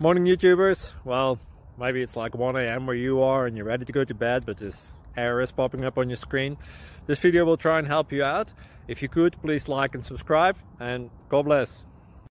Morning YouTubers. Well, maybe it's like 1 a.m. where you are and you're ready to go to bed, but this error is popping up on your screen. This video will try and help you out. If you could, please like and subscribe, and God bless.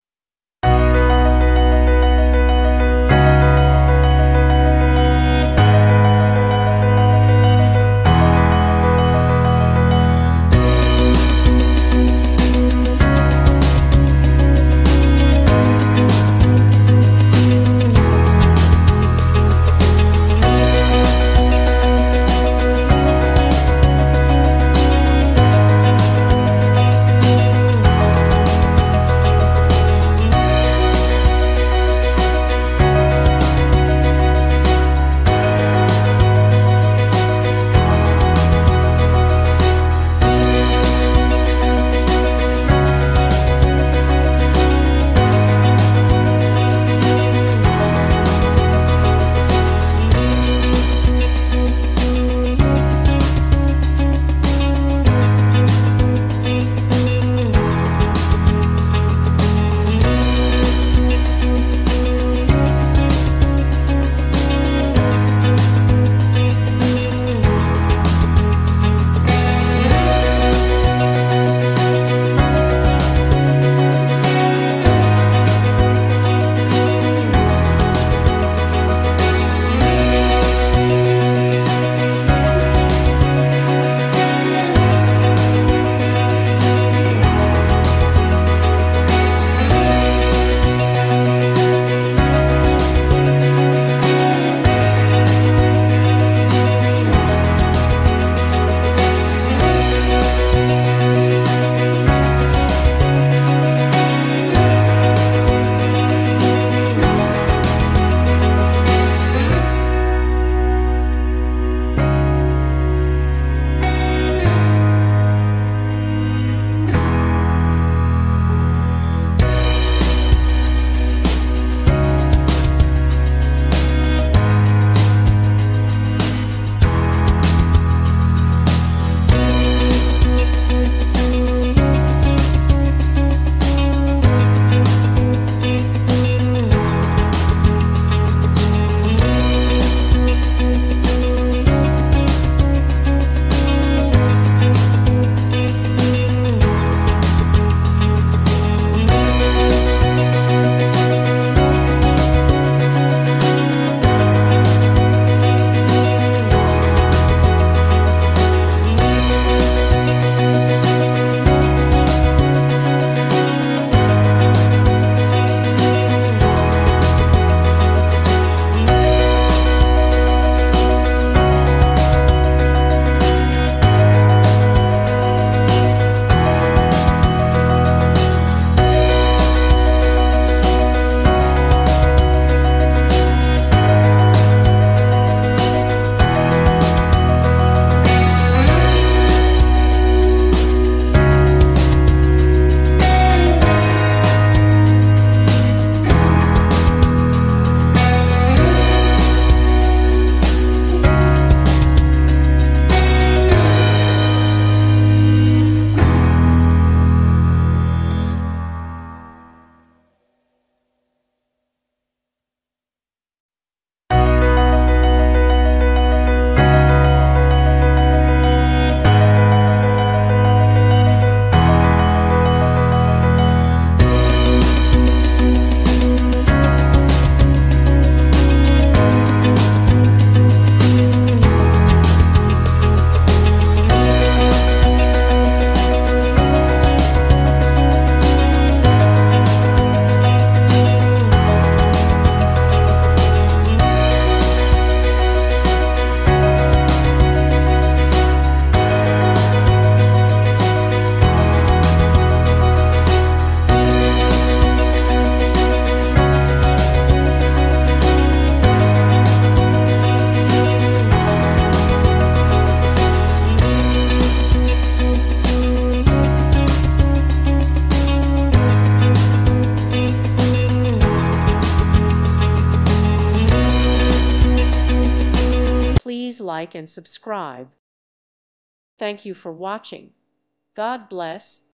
Please like and subscribe. Thank you for watching. God bless.